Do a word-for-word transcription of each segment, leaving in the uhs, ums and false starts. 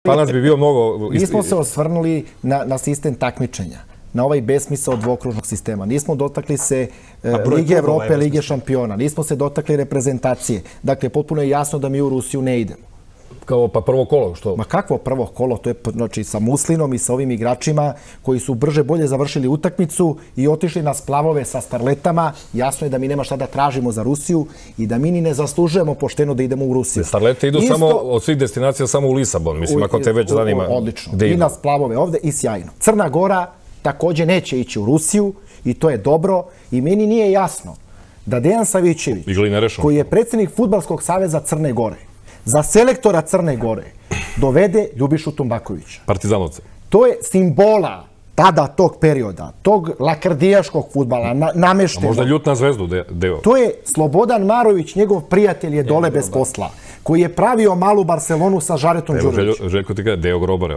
Španac bi bio mnogo... Nismo se osvrnuli na, na sistem takmičenja, na ovaj besmisao dvokružnog sistema. Nismo dotakli se e, Lige Evrope, Lige šampiona. Nismo se dotakli reprezentacije. Dakle, potpuno je jasno da mi u Rusiju ne idemo. Kao pa prvo kolo, što? Ma kakvo prvo kolo? To je znači, sa Muslinom i sa ovim igračima koji su brže bolje završili utakmicu i otišli na splavove sa starletama. Jasno je da mi nema šta da tražimo za Rusiju i da mi ni ne zaslužujemo pošteno da idemo u Rusiju. Starlete idu Isto... samo od svih destinacija samo u Lisabon, mislim, u, ako te već zanima. Odlično. I na splavove ovde i sjajno. Crna Gora takođe neće ići u Rusiju i to je dobro i meni nije jasno da Dejan Savićević, koji je predsjednik Fudbalskog saveza Crne Gore, za selektora Crne Gore dovede Ljubišu Tumbakovića. Partizanovca. To je simbola tada tog perioda, tog lakrdijaškog fudbala, na, nameštenog. A možda ljut na Zvezdu deo. To je Slobodan Marović, njegov prijatelj je dole bez posla, koji je pravio malu Barcelonu sa Žaretom Đurovićem. Željko ti kada, deo Grobara.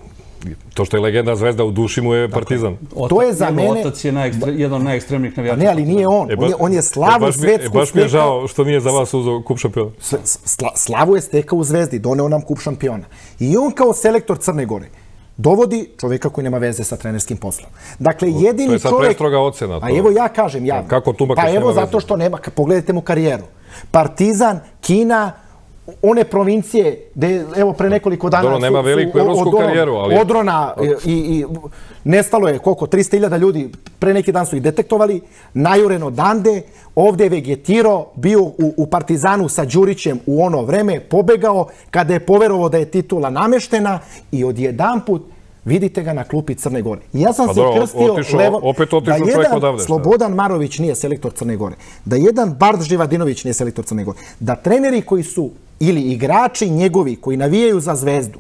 To što je legenda Zvezda, u duši mu je Partizan. To je za mene... Otac je jedan od najekstremnijih navijača. Ne, ali nije on. On je, on je slavu svetsku stekao... Baš mi je žao što nije za vas uzeo kup šampiona. Slavu je stekao u Zvezdi, doneo nam kup šampiona. I on kao selektor Crne Gore dovodi čovjeka koji nema veze sa trenerskim poslom. Dakle, jedini čovjek... To je sad prestroga ocena. A evo ja kažem javno. Kako Tumbaković nema veze? Pa evo zato što nema... Pogledajte mu karijeru. Partizan, Kina... one provincije, gde, evo, pre nekoliko dana... Dobro, nema veliku evropsku karijeru, ali... Odrona i, i nestalo je, koliko, tristo hiljada ljudi, pre neki dan su ih detektovali, najureno dande, ovde je vegetirao, bio u, u Partizanu sa Đurićem u ono vreme, pobegao, kada je poverovao da je titula nameštena i odjedanput vidite ga na klupi Crne Gore. Ja sam se krstio levo da jedan Slobodan Marović nije selektor Crne Gore, da jedan Bard Živadinović nije selektor Crne Gore, da treneri koji su ili igrači njegovi koji navijaju za Zvezdu,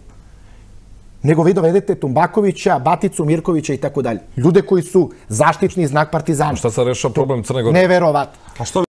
nego vi dovedete Tumbakovića, Baticu, Mirkovića i tako dalje. Ljude koji su zaštitni znak Partizana. Šta sad rešava problem Crne Gore? Neverovatno.